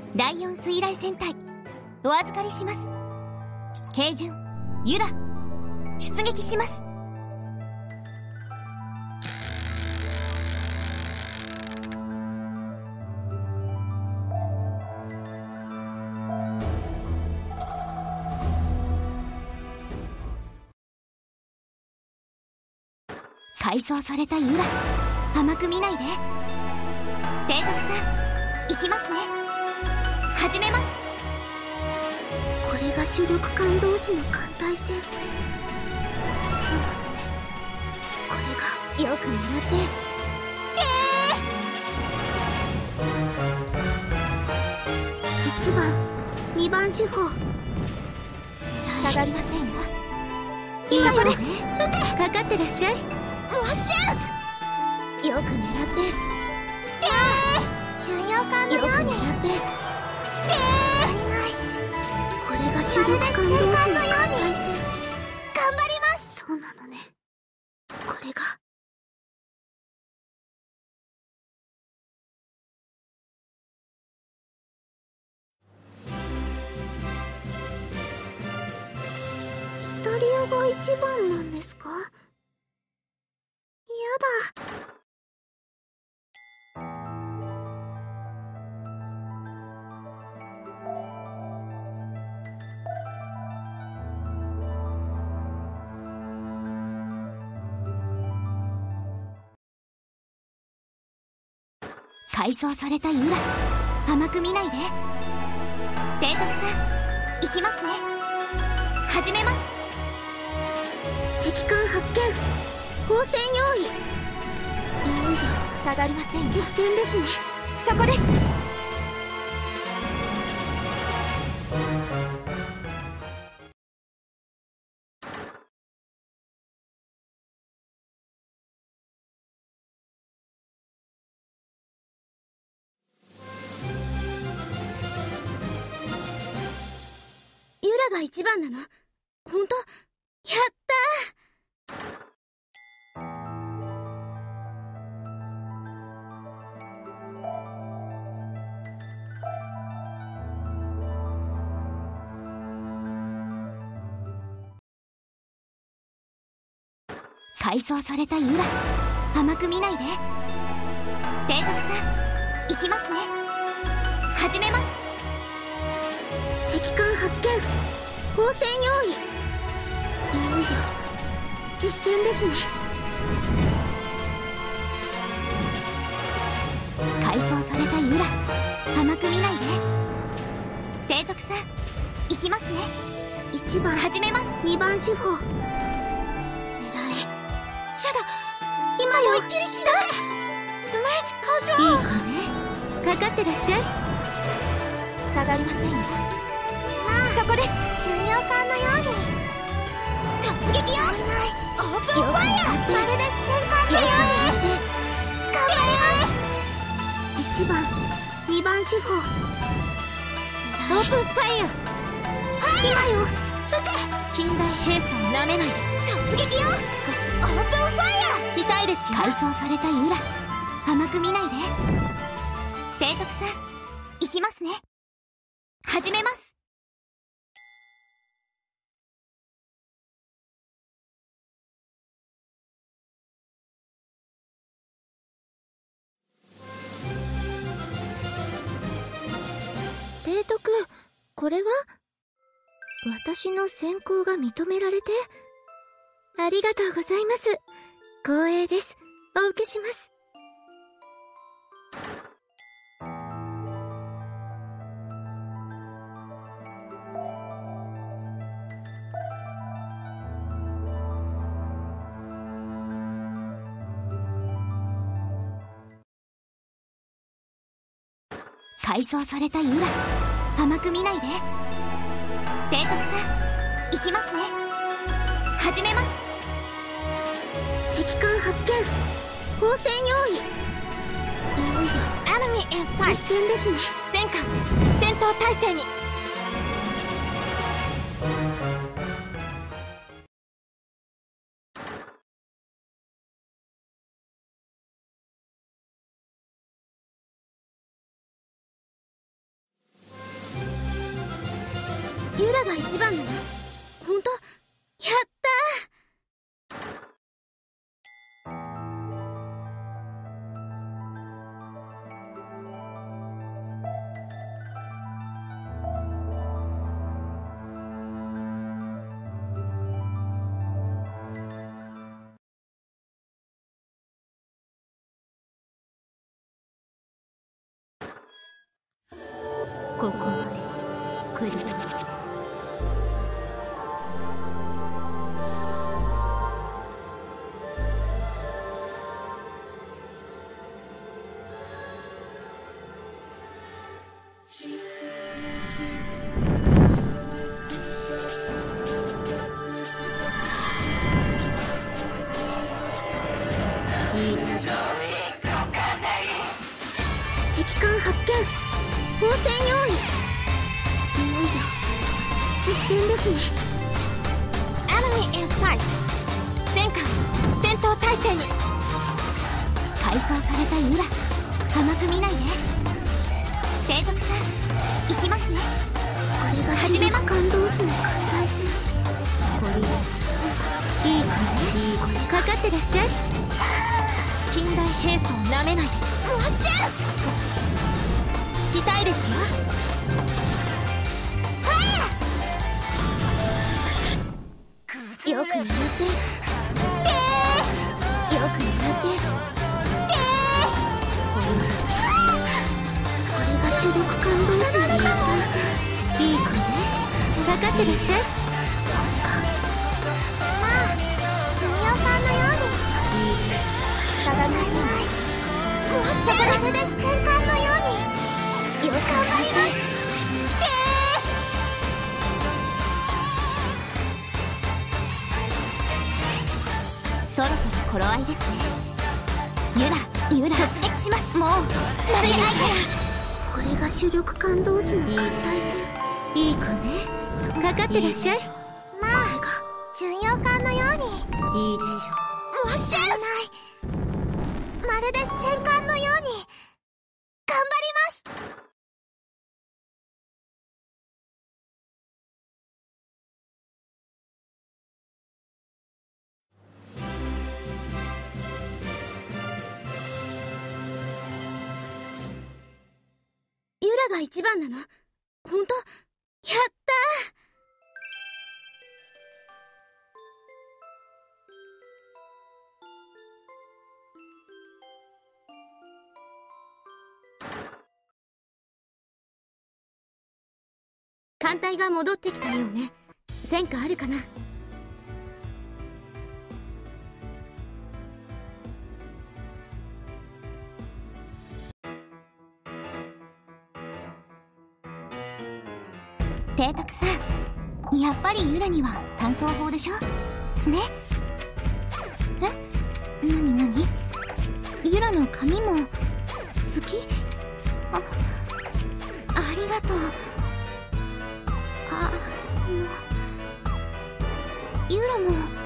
第4水雷戦隊お預かりします。軽順ユラ出撃します。改装されたユラ、甘く見ないで。提督さん、行きますね。始めます。 これが主力艦同士の艦隊戦。そうなのね。これがよく狙って。1番2番手法下がりませんよ。 今よね。 撃て。かかってらっしゃい。マッシャーズ。よく狙って。 巡洋艦のように。 よく狙って。 足りない。これが主力艦同士の艦隊戦。頑張ります。そうなのね。これがイタリアが一番なんですか？やだ。 改装されたユラ、甘く見ないで。提督さん、行きますね。始めます。 敵艦発見。砲戦用意。いよいよ下がりませんよ。 実戦ですね。 そこです。 ユラが一番なの？本当？やった改装されたユラ、甘く見ないで。提督さん、行きますね。始めます。 敵艦発見。砲戦用意。いよいよ実戦ですね。 改装されたユラ、甘く見ないで。提督さん、行きますね。 1番始めます。 2番手法。狙え。 シャド、 今よ。 思いっきり左。ドレージコントロール。 いいかね。かかってらっしゃい。 下がりませんよ。そこです。 巡洋艦のように。 突撃よ。オープンファイヤー。 まるで戦艦のように。頑張ります。1番2番手法。 オープンファイヤー。 今よ。 撃て。近代兵装なめないで。突撃よ。少しオープンファイヤー。痛いですよ。改装されたユラ、甘く見ないで。提督さん、行きますね。始めます。 提督、これは？私の選考が認められて？ありがとうございます。光栄です。お受けします。 改装されたユラ、甘く見ないで。提督さん、行きますね。始めます。 敵艦発見。砲戦用意。いよいよ Enemy in 実 sight。 戦ですね。 全艦戦闘態勢に。 ラが一番なの？本当？やったー。ここまで来るとは。いいですよ。敵艦発見。応戦用意。いよいよ実戦ですね。 Enemy in sight。 戦艦戦闘態勢に。改装されたユラ、甘く見ないで。提督さん、行きますね。 これが始めます。感動数の艦隊戦。これいいかね。いい腰かかってらっしゃい。 近代兵装なめないで。もっしゃ少し痛いですよ。 よく狙って。よく狙って。これが主力感動数の艦隊戦。いいかね。かかってらっしゃい。まあ重要艦のように。いいです。ただなさない。もしゃまるで戦艦のように。よく頑張ります。 そろそろ頃合いですね。ユラ突撃します。もう間違いないから。 これが主力艦同士の艦隊戦。いいかね。かかってらっしゃい。まあ巡洋艦のように。いいでしょ。もっしゃらない。まるで戦艦のように。頑張ります。ユラが一番なの？本当？やったー。艦隊が戻ってきたようね。戦果あるかな？ 提督さん、やっぱりユラには単装法でしょね。え、なにユラの髪も好き？ありがとう。ユラも